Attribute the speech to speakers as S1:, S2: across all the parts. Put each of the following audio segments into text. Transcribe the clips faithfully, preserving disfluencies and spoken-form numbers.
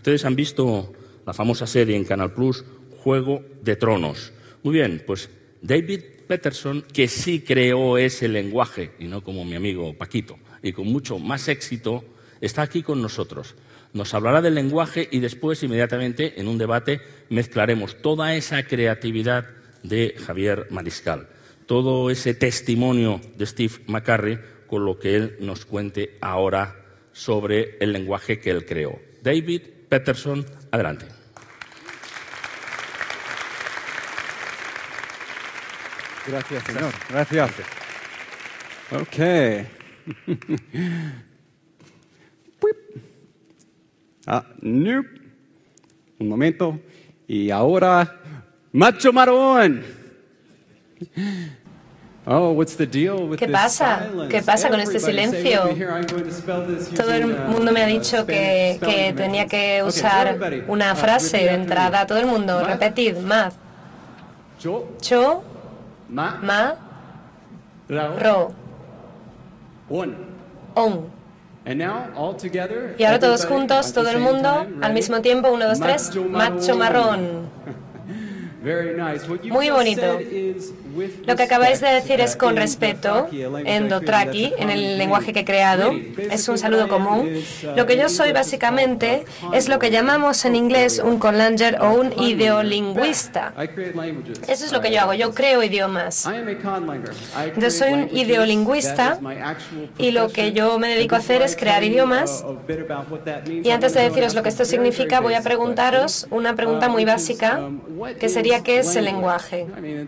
S1: Ustedes han visto la famosa serie en Canal Plus, Juego de Tronos. Muy bien, pues David Peterson, que sí creó ese lenguaje, y no como mi amigo Paquito, y con mucho más éxito, está aquí con nosotros. Nos hablará del lenguaje y después, inmediatamente, en un debate, mezclaremos toda esa creatividad de Javier Mariscal, todo ese testimonio de Steve McCurry, con lo que él nos cuente ahora sobre el lenguaje que él creó. David Peterson, adelante.
S2: Gracias, señor. Gracias. Ok. Ah, nope. Un momento. Y ahora, Macho Marrón. Oh, what's the deal with
S3: ¿Qué
S2: this
S3: pasa?
S2: silence?
S3: ¿Qué pasa con este
S2: Everybody say
S3: silencio?
S2: with me here, I'm going to spell this
S3: Todo el
S2: using, uh,
S3: mundo me ha
S2: uh,
S3: dicho que,
S2: Spanish
S3: que
S2: spelling
S3: tenía que
S2: conventions.
S3: usar
S2: Okay, everybody,
S3: una
S2: uh,
S3: frase
S2: repeat
S3: de
S2: after me.
S3: entrada. Todo el mundo,
S2: Math,
S3: repetid. Math.
S2: Yo,
S3: Cho,
S2: ma,
S3: ma,
S2: rao,
S3: ro,
S2: one.
S3: on.
S2: And now, all together,
S3: Y ahora todos
S2: everybody,
S3: juntos,
S2: at the
S3: todo el
S2: same
S3: mundo,
S2: time,
S3: al
S2: ready?
S3: mismo tiempo. Uno, dos, tres.
S2: Macho
S3: Macho marrón.
S2: Very nice. What you
S3: Muy
S2: just
S3: bonito.
S2: said is with
S3: Lo que acabáis de decir es
S2: respect,
S3: con
S2: uh, in
S3: respeto,
S2: Dothraki, a language
S3: en
S2: I created
S3: Dothraki,
S2: that's a
S3: en el
S2: common
S3: lenguaje que he creado.
S2: greeting.
S3: Es un
S2: Basically,
S3: saludo
S2: what I am
S3: común.
S2: is, uh,
S3: Lo que yo
S2: in
S3: soy
S2: English is
S3: básicamente
S2: called a
S3: es lo que llamamos en inglés un conlanger o un ideolingüista.
S2: I create languages.
S3: Eso es lo que yo hago, yo creo idiomas.
S2: I am a conlanger. I
S3: Entonces
S2: create
S3: soy un
S2: languages.
S3: ideolingüista
S2: That is my actual
S3: y lo que
S2: profession.
S3: yo me dedico a hacer es crear idiomas. Y antes de deciros lo que esto significa, voy a preguntaros una pregunta muy básica, que sería ¿qué es el lenguaje?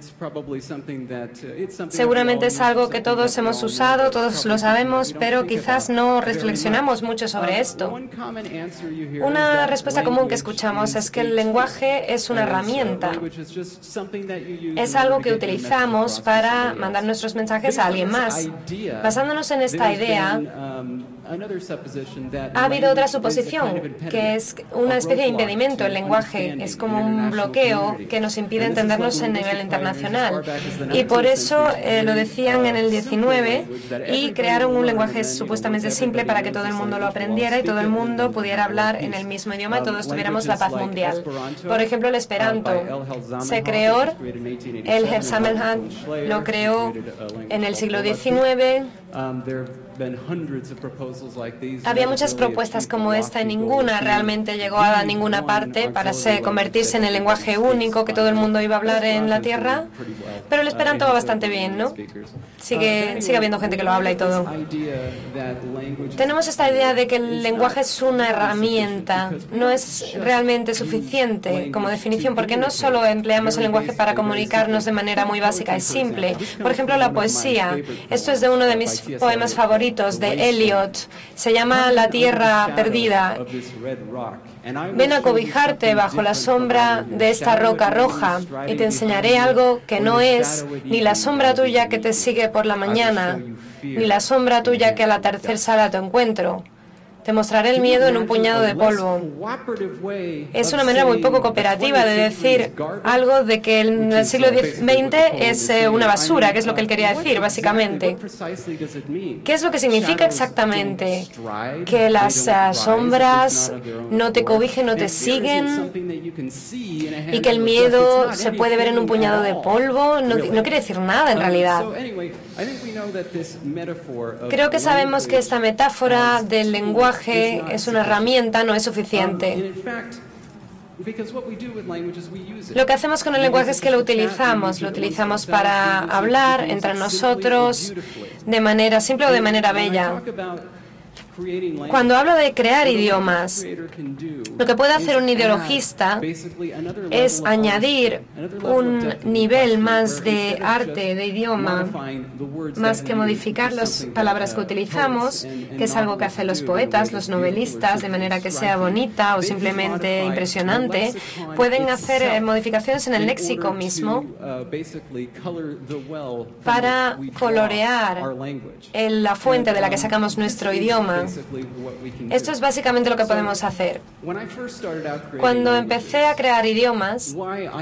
S3: Seguramente es algo que todos hemos usado, todos lo sabemos, pero quizás no reflexionamos mucho sobre esto. Una respuesta común que escuchamos es que el lenguaje es una herramienta. Es algo que utilizamos para mandar nuestros mensajes a alguien más. Basándonos en esta idea, ha habido otra suposición, que es una especie de impedimento. El lenguaje es como un bloqueo que nos impide entendernos en nivel internacional. Y por eso eh, lo decían en el diecinueve y crearon un lenguaje supuestamente simple para que todo el mundo lo aprendiera y todo el mundo pudiera hablar en el mismo idioma y todos tuviéramos la paz mundial. Por ejemplo, el Esperanto se creó, el Herr Sammelhand lo creó en el siglo diecinueve. Había muchas propuestas como esta y ninguna realmente llegó a ninguna parte para ser, convertirse en el lenguaje único que todo el mundo iba a hablar en la Tierra. Pero el Esperanto va bastante bien, ¿no? Sigue, sigue habiendo gente que lo habla y todo. Tenemos esta idea de que el lenguaje es una herramienta, no es realmente suficiente como definición, porque no solo empleamos el lenguaje para comunicarnos de manera muy básica y simple. Por ejemplo, la poesía. Esto es de uno de mis poemas favoritos, de Eliot. Se llama La Tierra Perdida. Ven a cobijarte bajo la sombra de esta roca roja y te enseñaré algo que no es ni la sombra tuya que te sigue por la mañana, ni la sombra tuya que al atardecer sale a tu encuentro. Te mostraré el miedo en un puñado de polvo. Es una manera muy poco cooperativa de decir algo de que en el siglo veinte es eh, una basura, que es lo que él quería decir, básicamente. ¿Qué es lo que significa exactamente? Que las uh, sombras no te cobijen, no te siguen, y que el miedo se puede ver en un puñado de polvo. No, no quiere decir nada, en realidad. Creo que sabemos que esta metáfora del lenguaje es una herramienta, no es suficiente. Lo que hacemos con el lenguaje es que lo utilizamos, lo utilizamos para hablar entre nosotros de manera simple o de manera bella. Cuando hablo de crear idiomas, lo que puede hacer un ideologista es añadir un nivel más de arte, de idioma, más que modificar las palabras que utilizamos, que es algo que hacen los poetas, los novelistas, de manera que sea bonita o simplemente impresionante. Pueden hacer modificaciones en el léxico mismo para colorear la fuente de la que sacamos nuestro idioma. idioma. Esto es básicamente lo que podemos hacer. Cuando empecé a crear idiomas,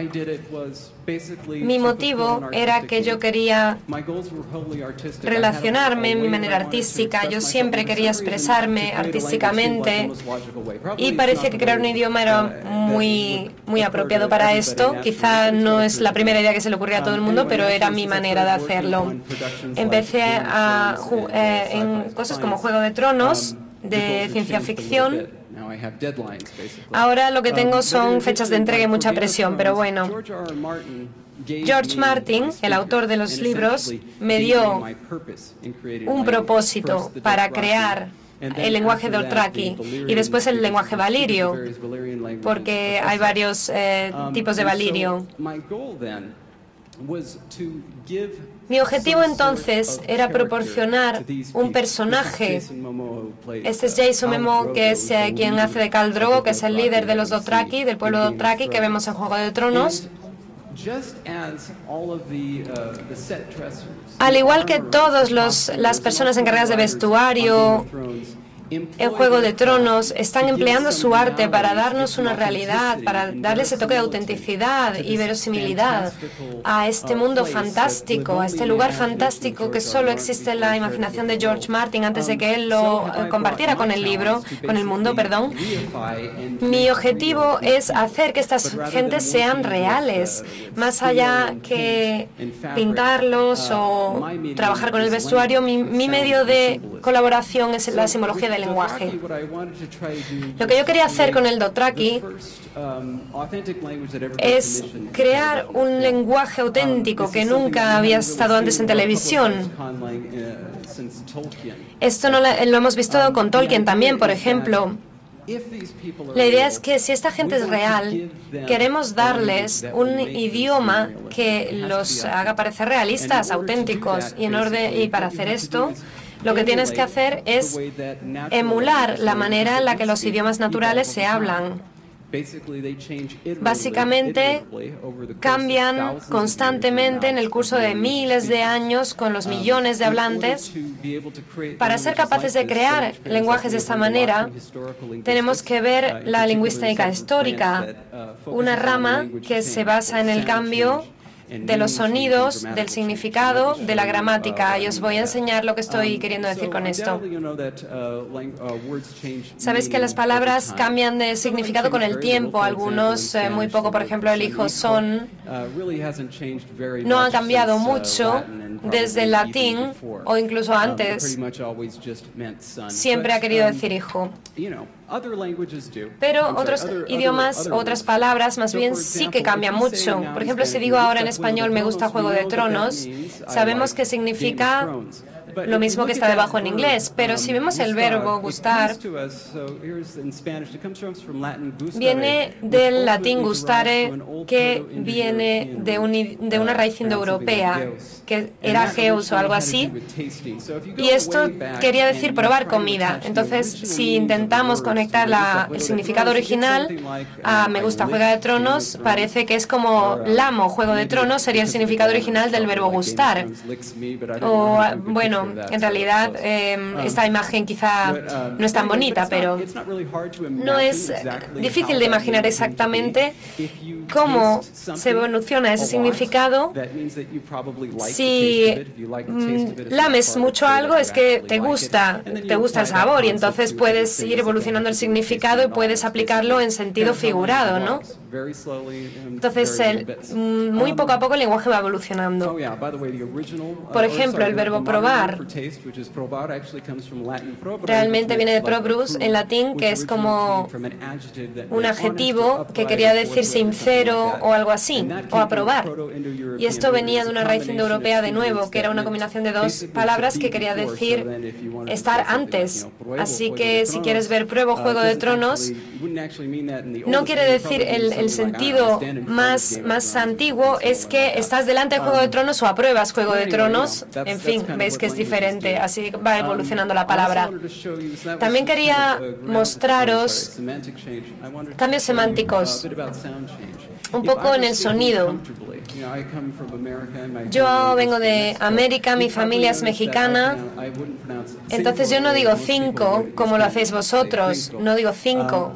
S3: mi motivo era que yo quería relacionarme en mi manera artística. Yo siempre quería expresarme artísticamente y parecía que crear un idioma era muy, muy apropiado para esto. Quizá no es la primera idea que se le ocurría a todo el mundo, pero era mi manera de hacerlo. Empecé a eh, en cosas como Juego de Tronos, de ciencia ficción. Ahora lo que tengo son fechas de entrega y mucha presión, pero bueno. George Martin, el autor de los libros, me dio un propósito para crear el lenguaje Dothraki y después el lenguaje Valirio, porque hay varios eh, tipos de Valirio. Mi objetivo entonces era proporcionar un personaje. Este es Jason Momoa, que es eh, quien hace de Khal Drogo, que es el líder de los Dothraki, del pueblo Dothraki, que vemos en Juego de Tronos. Al igual que todas las personas encargadas de vestuario en Juego de Tronos están empleando su arte para darnos una realidad, para darle ese toque de autenticidad y verosimilidad a este mundo fantástico, a este lugar fantástico que solo existe en la imaginación de George Martin antes de que él lo compartiera con el libro, con el mundo, perdón. Mi objetivo es hacer que estas gentes sean reales, más allá que pintarlos o trabajar con el vestuario. Mi, mi medio de colaboración es la simbología del lenguaje. Lo que yo quería hacer con el Dothraki es crear un lenguaje auténtico que nunca había estado antes en televisión. Esto no lo, lo hemos visto con Tolkien también, por ejemplo. La idea es que si esta gente es real, queremos darles un idioma que los haga parecer realistas, auténticos, y en orden, y para hacer esto, lo que tienes que hacer es emular la manera en la que los idiomas naturales se hablan. Básicamente, cambian constantemente en el curso de miles de años con los millones de hablantes. Para ser capaces de crear lenguajes de esta manera, tenemos que ver la lingüística histórica, una rama que se basa en el cambio de los sonidos, del significado, de la gramática. Y os voy a enseñar lo que estoy queriendo decir con esto. Sabes que las palabras cambian de significado con el tiempo, algunos eh, muy poco. Por ejemplo, el hijo son no ha cambiado mucho desde el latín o incluso antes. Siempre ha querido decir hijo. Pero otros idiomas, otras palabras, más bien sí que cambian mucho. Por ejemplo, si digo ahora en español me gusta Juego de Tronos, sabemos que significa lo mismo que está debajo en inglés, pero si vemos el verbo gustar, viene del latín gustare, que viene de, un, de una raíz indoeuropea, que era geus o algo así, y esto quería decir probar comida. Entonces, si intentamos conectar la, el significado original a me gusta Juego de Tronos, parece que es como lamo Juego de Tronos, sería el significado original del verbo gustar. O, bueno, en realidad eh, esta imagen quizá no es tan bonita, pero no es difícil de imaginar exactamente cómo se evoluciona ese significado. Si mm, lames mucho algo es que te gusta, te gusta el sabor, y entonces puedes ir evolucionando el significado y puedes aplicarlo en sentido figurado, ¿no? Entonces, el, muy poco a poco el lenguaje va evolucionando. Por ejemplo, el verbo probar realmente viene de probrus en latín, que es como un adjetivo que quería decir sincero o algo así, o aprobar. Y esto venía de una raíz indoeuropea de nuevo, que era una combinación de dos palabras que quería decir estar antes. Así que si quieres ver pruebo Juego de Tronos, no quiere decir el, el sentido más, más antiguo, es que estás delante de Juego de Tronos o apruebas Juego de Tronos. En fin, veis que es diferente, así va evolucionando la palabra. También quería mostraros cambios semánticos, un poco en el sonido. Yo vengo de América, mi familia es mexicana, entonces yo no digo cinco como lo hacéis vosotros, no digo cinco.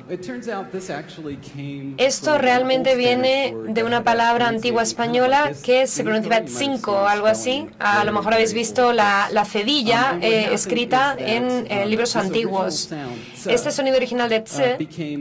S3: Esto realmente viene de una palabra antigua española que se pronuncia cinco o algo así. A lo mejor habéis visto la, la cedilla eh, escrita en eh, libros antiguos. Este sonido original de tse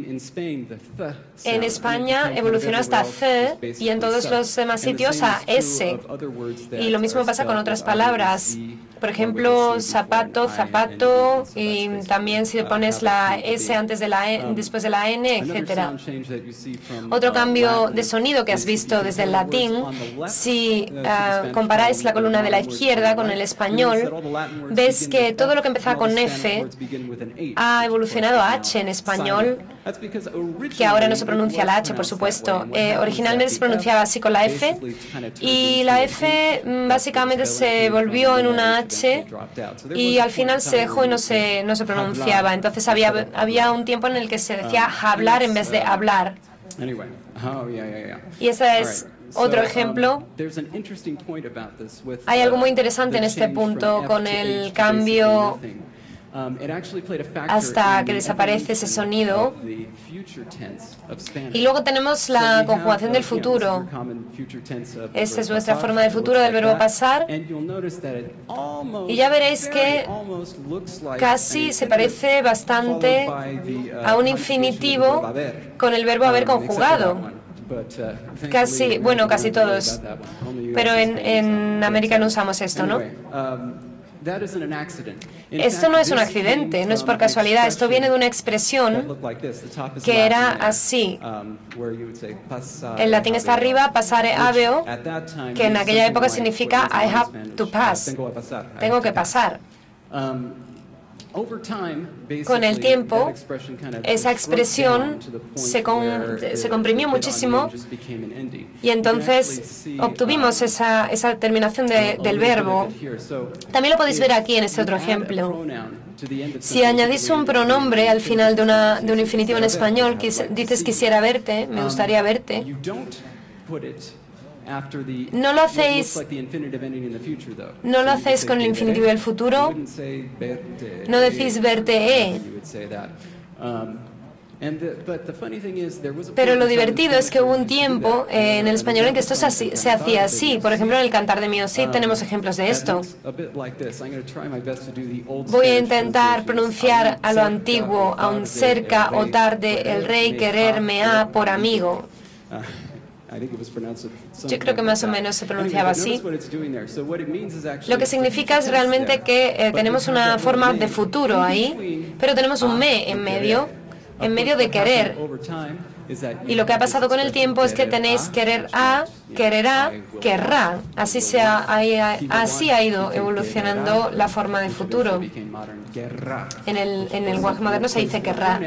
S3: en España evolucionó hasta z y en todos los demás sitios a s. Y lo mismo pasa con otras palabras. Por ejemplo, zapato, zapato, y también si le pones la S antes de la E, después de la N, etcétera. Otro cambio de sonido que has visto desde el latín, si uh, comparáis la columna de la izquierda con el español, ves que todo lo que empezaba con F ha evolucionado a H en español, que ahora no se pronuncia la H, por supuesto. Eh, originalmente se pronunciaba así con la F, y la F básicamente se volvió en una H y al final se dejó y no se, no se pronunciaba. Entonces había, había un tiempo en el que se decía hablar en vez de hablar. Y ese es otro ejemplo. Hay algo muy interesante en este punto con el cambio hasta que desaparece ese sonido. Y luego tenemos la conjugación del futuro. Esta es nuestra forma del futuro del verbo pasar. Y ya veréis que casi se parece bastante a un infinitivo con el verbo haber conjugado. Casi, bueno, casi todos. Pero en, en América no usamos esto, ¿no? Esto no es un accidente, no es por casualidad. Esto viene de una expresión que era así. El latín está arriba, passare habeo, que en aquella época significa I have to pass. Tengo que pasar. Con el tiempo, esa expresión se, con, se comprimió muchísimo y entonces obtuvimos esa, esa terminación de, del verbo. También lo podéis ver aquí en este otro ejemplo. Si añadís un pronombre al final de, una, de un infinitivo en español, dices quisiera verte, me gustaría verte, no lo hacéis, no lo hacéis con el infinitivo del futuro, no decís verte, eh. Pero lo divertido es que hubo un tiempo eh, en el español en que esto se, se hacía así. Por ejemplo, en el Cantar de Mio Cid tenemos ejemplos de esto. Voy a intentar pronunciar a lo antiguo, aun cerca o tarde, el rey quererme a por amigo. Yo creo que más o menos se pronunciaba así. Lo que significa es realmente que eh, tenemos una forma de futuro ahí, pero tenemos un me en medio, en medio de querer. Y lo que ha pasado con el tiempo es que tenéis querer a, quererá, querrá. Así, se ha, así ha ido evolucionando la forma de futuro. En el, en el lenguaje moderno se dice querrá.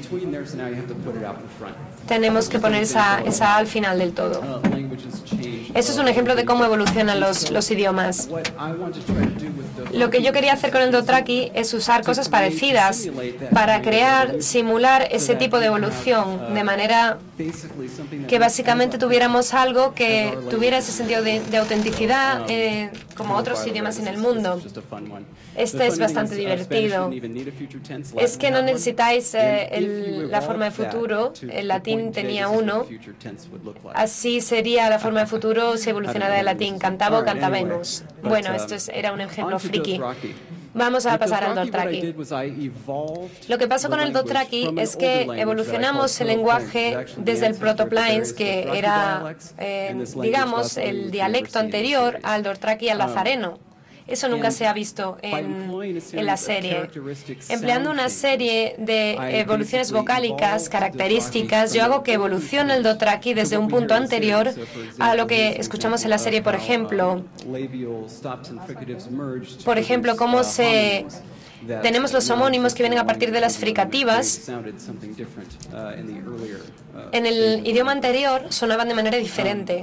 S3: Tenemos que poner esa, esa al final del todo. Eso es un ejemplo de cómo evolucionan los, los idiomas. Lo que yo quería hacer con el Dothraki es usar cosas parecidas para crear, simular ese tipo de evolución, de manera que básicamente tuviéramos algo que tuviera ese sentido de, de autenticidad eh, como otros idiomas en el mundo. Este es bastante divertido. Es que no necesitáis eh, el, la forma de futuro, el latín tenía uno, así sería la forma de futuro si evolucionara del latín, cantabo, cantabemos. Bueno, esto es, era un ejemplo friki. Vamos a pasar al Dothraki. Lo que pasó con el Dothraki es que evolucionamos el lenguaje desde el Proto-Plains, que era, eh, digamos, el dialecto anterior al Dothraki y al lazareno. Eso nunca se ha visto en, en la serie. Empleando una serie de evoluciones vocálicas características, yo hago que evolucione el Dothraki desde un punto anterior a lo que escuchamos en la serie, por ejemplo. Por ejemplo, cómo se Tenemos los homónimos que vienen a partir de las fricativas. En el idioma anterior sonaban de manera diferente.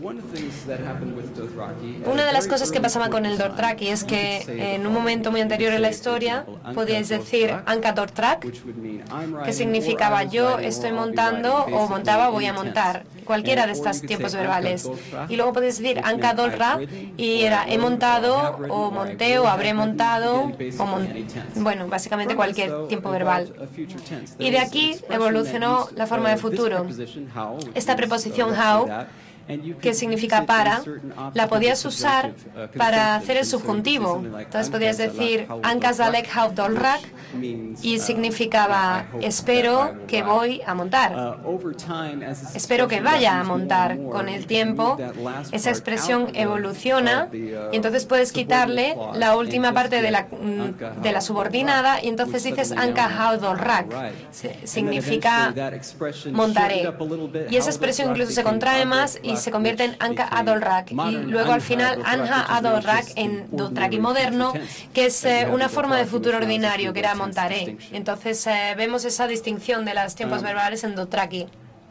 S3: Una de las cosas que pasaba con el Dothraki es que en un momento muy anterior en la historia podíais decir Anka Dothrak, que significaba yo estoy montando o montaba o voy a montar, cualquiera de estos tiempos verbales. Y luego podéis decir Anka Dolra y era he montado o monté o habré montado o mon- bueno, básicamente cualquier tiempo verbal. Y de aquí evolucionó la forma de futuro. Esta preposición how, que significa para, la podías usar para hacer el subjuntivo. Entonces podías decir Anka Zalek how Dolrak y significaba espero que voy a montar. Espero que vaya a montar. Con el tiempo, esa expresión evoluciona y entonces puedes quitarle la última parte de la, de la subordinada y entonces dices Anka how Dolrak. Significa montaré. Y esa expresión incluso se contrae más y se convierte en Anka Adolrak y luego al final Anja Adolrak en Dothraki moderno, que es eh, una forma de futuro ordinario, que era montaré. Entonces eh, vemos esa distinción de los tiempos verbales en Dothraki.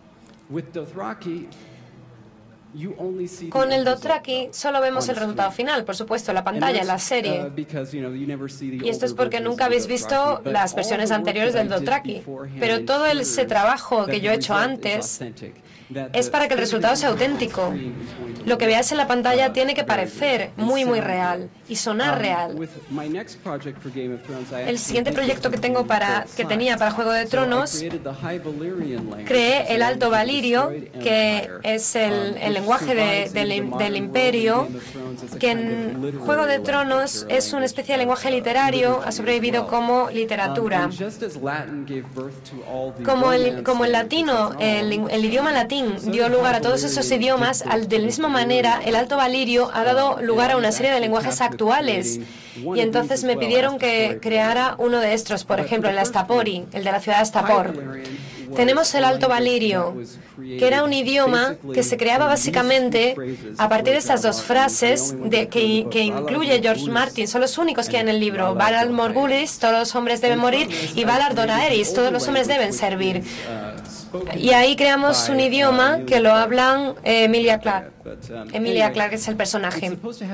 S3: Con el Dothraki solo vemos el resultado final, por supuesto, la pantalla, la serie. Y esto es porque nunca habéis visto las versiones anteriores del Dothraki. Pero todo ese trabajo que yo he hecho antes es para que el resultado sea auténtico. Lo que veáis en la pantalla tiene que parecer muy, muy real y sonar real. El siguiente proyecto que tengo para que tenía para Juego de Tronos, creé el Alto Valirio, que es el, el lenguaje de, del, del Imperio, que en Juego de Tronos es una especie de lenguaje literario, ha sobrevivido como literatura. Como el, como el latino, el, el idioma latín dio lugar a todos esos idiomas, al, de la misma manera el Alto Valirio ha dado lugar a una serie de lenguajes actuales. Y entonces me pidieron que creara uno de estos, por ejemplo, el Astapori, el de la ciudad de Astapor. Tenemos el Alto Valirio, que era un idioma que se creaba básicamente a partir de estas dos frases de, que, que incluye George Martin. Son los únicos que hay en el libro. Valar Morghulis, todos los hombres deben morir, y Valar Doraeris, todos los hombres deben servir. Y ahí creamos un idioma que lo hablan eh, Emilia Clarke. Emilia Clarke es el personaje.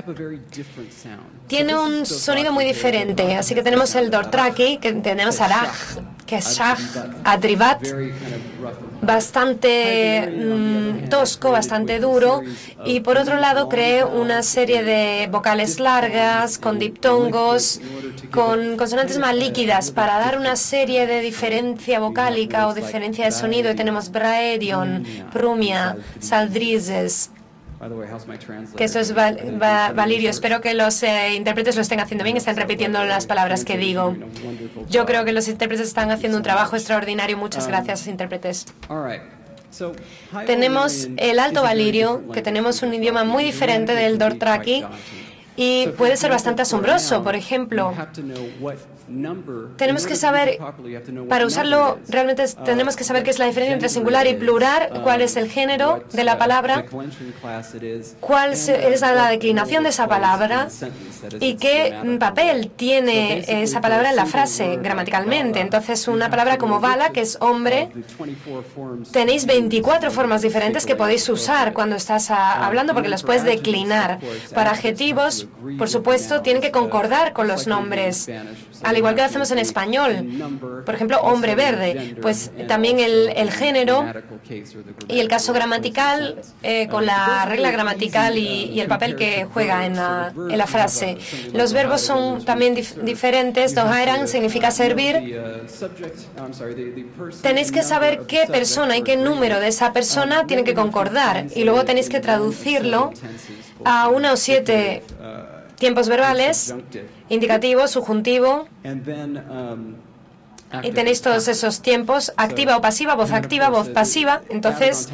S3: Tiene un sonido muy diferente, así que tenemos el Dothraki, que tenemos a Raj, que es Shah, Adribat, bastante mm, tosco, bastante duro, y por otro lado creé una serie de vocales largas, con diptongos, con consonantes más líquidas, para dar una serie de diferencia vocálica o diferencia de sonido, y tenemos Braedion, Prumia, Saldrizes, que eso es val, va, Valirio. Espero que los eh, intérpretes lo estén haciendo bien, estén repitiendo las palabras que digo. Yo creo que los intérpretes están haciendo un trabajo extraordinario. Muchas gracias, intérpretes. Tenemos el Alto Valirio, que tenemos un idioma muy diferente del Dothraki, y puede ser bastante asombroso. Por ejemplo, tenemos que saber, para usarlo, realmente tenemos que saber qué es la diferencia entre singular y plural, cuál es el género de la palabra, cuál es la declinación de esa palabra y qué papel tiene esa palabra en la frase gramaticalmente. Entonces, una palabra como Vala, que es hombre, tenéis veinticuatro formas diferentes que podéis usar cuando estás a, hablando, porque las puedes declinar. Para adjetivos, por supuesto, tienen que concordar con los nombres, al igual que lo hacemos en español. Por ejemplo, hombre verde, pues también el, el género y el caso gramatical eh, con la regla gramatical y, y el papel que juega en la, en la frase. Los verbos son también dif diferentes. Dohairan significa servir. Tenéis que saber qué persona y qué número de esa persona tienen que concordar, y luego tenéis que traducirlo a una o siete tiempos verbales, indicativo, subjuntivo, y tenéis todos esos tiempos, activa o pasiva, voz activa, voz pasiva. Entonces,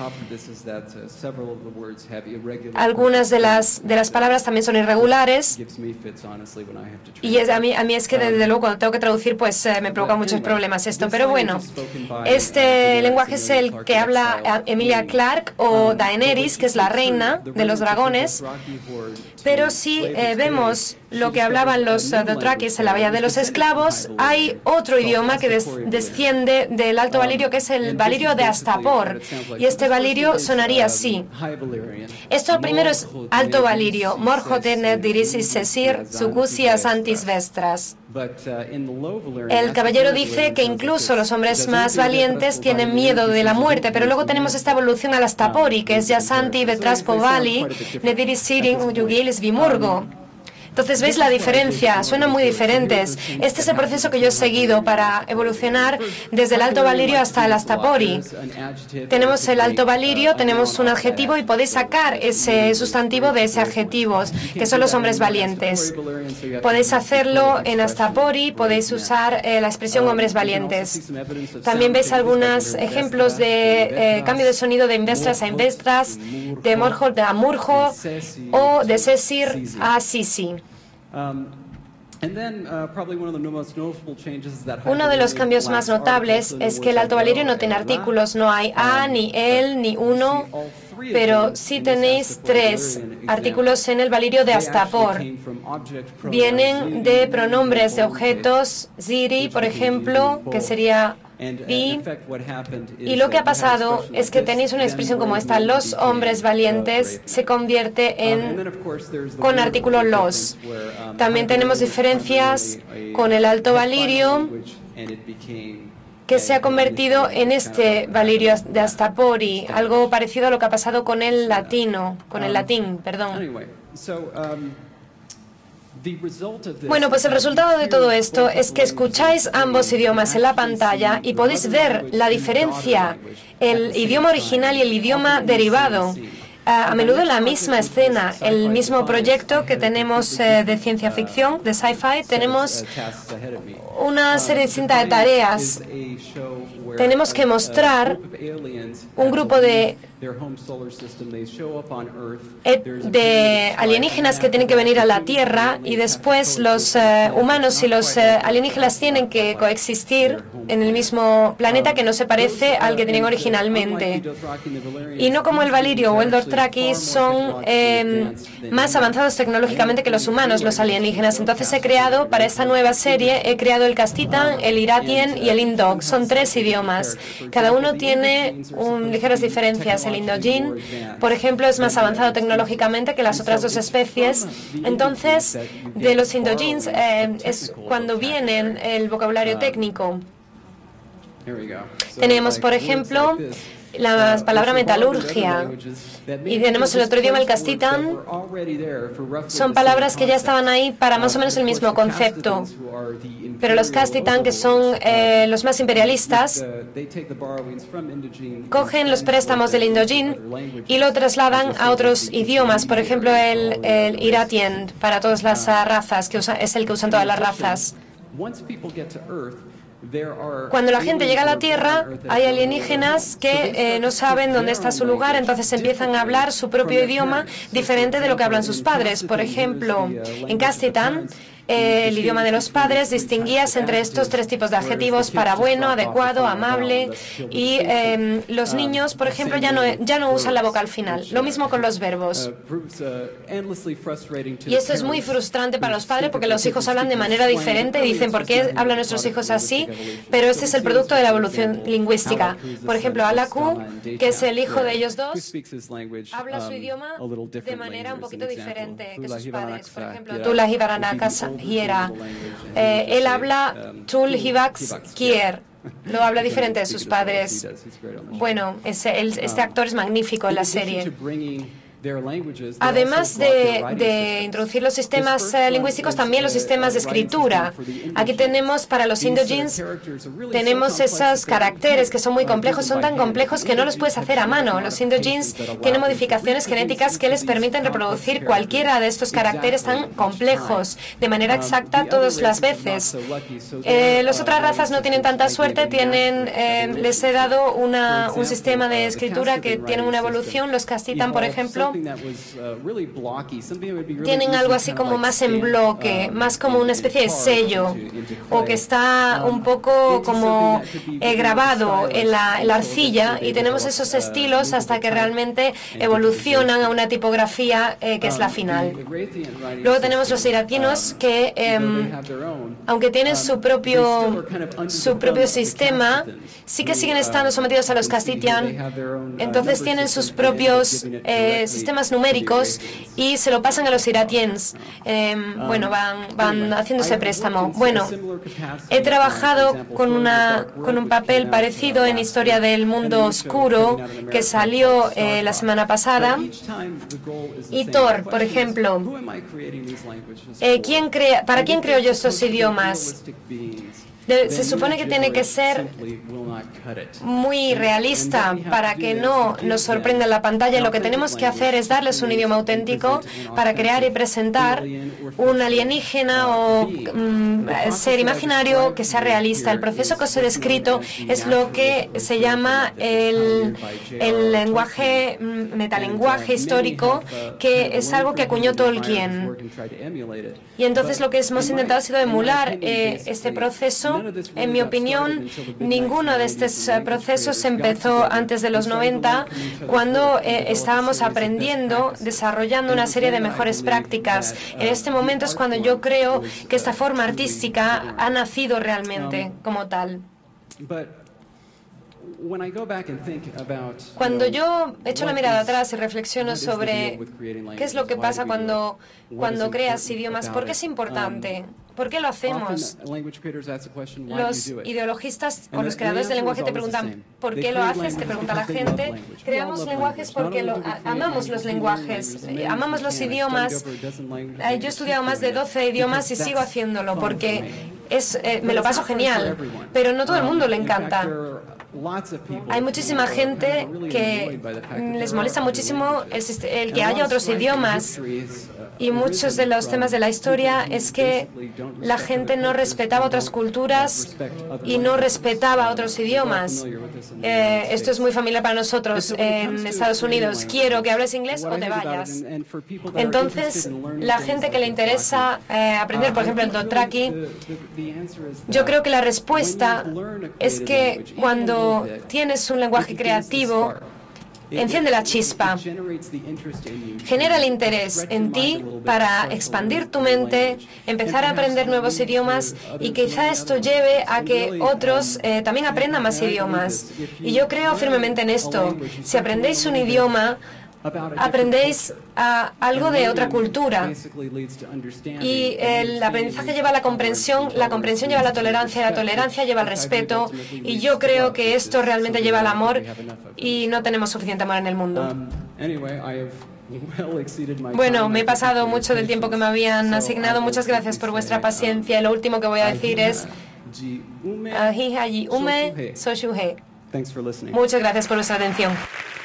S3: algunas de las de las palabras también son irregulares, y es, a mí a mí es que desde luego cuando tengo que traducir pues eh, me provoca muchos problemas esto. Pero bueno, este lenguaje es el que habla Emilia Clarke o Daenerys, que es la reina de los dragones. Pero si eh, vemos lo que hablaban los uh, dothrakis en la Bahía de los Esclavos, hay otro idioma que des desciende del Alto Valirio, que es el Valirio de Astapor. Y este Valirio sonaría así. Esto primero es Alto Valirio. Morjotenet dirisis sesir, sucusias antis vestras. El caballero dice que incluso los hombres más valientes tienen miedo de la muerte, pero luego tenemos esta evolución al Astapori, que es Yasanti vetras povali, nedirisirin uyugilis vimurgo. Entonces, ¿veis la diferencia? Suenan muy diferentes. Este es el proceso que yo he seguido para evolucionar desde el Alto Valirio hasta el Astapori. Tenemos el Alto Valirio, tenemos un adjetivo y podéis sacar ese sustantivo de ese adjetivo, que son los hombres valientes. Podéis hacerlo en Astapori, podéis usar eh, la expresión hombres valientes. También veis algunos ejemplos de eh, cambio de sonido de investras a investras, de morjo a murjo o de sesir a sisi. Uno de los cambios más notables es que el Alto Valirio no tiene artículos, no hay a, ni el, ni uno, pero sí tenéis tres artículos en el Valirio de Astapor. Vienen de pronombres de objetos, ziri, por ejemplo, que sería vi, y lo que ha pasado es que tenéis una expresión como esta, los hombres valientes, se convierte en con artículo los. También tenemos diferencias con el Alto Valirio, que se ha convertido en este Valirio de Astapori, algo parecido a lo que ha pasado con el latino, con el latín, perdón. Bueno, pues el resultado de todo esto es que escucháis ambos idiomas en la pantalla y podéis ver la diferencia, el idioma original y el idioma derivado. A menudo en la misma escena, el mismo proyecto que tenemos eh, de ciencia ficción, de sci-fi, tenemos una serie distinta de tareas. Tenemos que mostrar un grupo de, de alienígenas que tienen que venir a la Tierra y después los uh, humanos y los uh, alienígenas tienen que coexistir en el mismo planeta que no se parece al que tenían originalmente. Y no como el Valirio o el Dothraki son eh, más avanzados tecnológicamente que los humanos, los alienígenas. Entonces he creado, para esta nueva serie, he creado el Castitan, el Iratien y el Indog. Son tres idiomas. Cada uno tiene un, ligeras diferencias. El Indojin, por ejemplo, es más avanzado tecnológicamente que las otras dos especies. Entonces, de los Indojins eh, es cuando viene el vocabulario técnico. Tenemos, por ejemplo, la palabra metalurgia. Y tenemos el otro idioma, el Castitan. Son palabras que ya estaban ahí para más o menos el mismo concepto. Pero los Castitan, que son eh, los más imperialistas, cogen los préstamos del Indojin y lo trasladan a otros idiomas. Por ejemplo, el, el Iratien, para todas las uh, razas, que usa, es el que usan todas las razas. Cuando la gente llega a la Tierra, hay alienígenas que eh, no saben dónde está su lugar, entonces empiezan a hablar su propio idioma diferente de lo que hablan sus padres. Por ejemplo, en Castitan, eh, el idioma de los padres distinguías entre estos tres tipos de adjetivos para bueno, adecuado, amable, y eh, los niños, por ejemplo, ya no, ya no usan la vocal final. Lo mismo con los verbos. Y esto es muy frustrante para los padres porque los hijos hablan de manera diferente y dicen, ¿por qué hablan nuestros hijos así? Pero este es el producto de la evolución lingüística. Por ejemplo, Alaku, que es el hijo de ellos dos, habla su idioma de manera un poquito diferente que sus padres. Por ejemplo, Tula Hibaranakasa Hiera. Eh, él habla Tul Hivax Kier. Lo habla diferente de sus padres. Bueno, ese, el, este actor es magnífico en la serie. Además de, de introducir los sistemas eh, lingüísticos, también los sistemas de escritura. Aquí tenemos para los Indojins, tenemos esos caracteres que son muy complejos, son tan complejos que no los puedes hacer a mano. Los Indojins tienen modificaciones genéticas que les permiten reproducir cualquiera de estos caracteres tan complejos de manera exacta todas las veces. Eh, las otras razas no tienen tanta suerte, tienen, eh, les he dado una, un sistema de escritura que tiene una evolución. Los Castitan, por ejemplo, tiempo tienen algo así como más en bloque, más como una especie de sello, o que está un poco como eh, grabado en la, en la arcilla, y tenemos esos estilos hasta que realmente evolucionan a una tipografía eh, que es la final. Luego tenemos los iratinos que, eh, aunque tienen su propio, su propio sistema, sí que siguen estando sometidos a los Castitian, entonces tienen sus propios eh, sistemas numéricos y se lo pasan a los iratiens. Eh, bueno, van, van haciendo ese préstamo. Bueno, he trabajado con, una, con un papel parecido en Historia del Mundo Oscuro que salió eh, la semana pasada. Y Tor, por ejemplo, eh, ¿quién crea, ¿para quién creo yo estos idiomas? De, se supone que tiene que ser muy realista para que no nos sorprenda en la pantalla. Lo que tenemos que hacer es darles un idioma auténtico para crear y presentar un alienígena o um, ser imaginario que sea realista. El proceso que os he descrito es lo que se llama el, el lenguaje, metalenguaje histórico, que es algo que acuñó Tolkien. Y entonces lo que hemos intentado ha sido emular eh, este proceso. En mi opinión, ninguno de estos eh, procesos empezó antes de los noventa, cuando eh, estábamos aprendiendo, desarrollando una serie de mejores prácticas. En este momento es cuando yo creo que esta forma artística ha nacido realmente como tal. Cuando yo echo la mirada atrás y reflexiono sobre qué es lo que pasa cuando, cuando creas idiomas, ¿por qué es importante? ¿Por qué lo hacemos? Los ideologistas o los creadores de lenguaje te preguntan ¿por qué lo haces? Te pregunta la gente. Creamos lenguajes porque lo, a, amamos los lenguajes, amamos los idiomas. Yo he estudiado más de doce idiomas y sigo haciéndolo porque es, eh, me lo paso genial, pero no todo el mundo le encanta. Hay muchísima gente que les molesta muchísimo el, el que haya otros idiomas, y muchos de los temas de la historia es que la gente no respetaba otras culturas y no respetaba otros idiomas. Eh, esto es muy familiar para nosotros en Estados Unidos. Quiero que hables inglés o te vayas. Entonces, la gente que le interesa eh, aprender, por ejemplo, el Dothraki, yo creo que la respuesta es que cuando tienes un lenguaje creativo, enciende la chispa, genera el interés en ti para expandir tu mente, empezar a aprender nuevos idiomas, y quizá esto lleve a que otros eh, también aprendan más idiomas. Y yo creo firmemente en esto. Si aprendéis un idioma, aprendéis a algo de otra cultura, y el aprendizaje lleva a la comprensión, la comprensión lleva a la tolerancia, la tolerancia lleva al respeto, y yo creo que esto realmente lleva al amor, y no tenemos suficiente amor en el mundo. Bueno, me he pasado mucho del tiempo que me habían asignado. Muchas gracias por vuestra paciencia. Y lo último que voy a decir es Ahi Haji Ume Soshuhe. Muchas gracias por vuestra atención.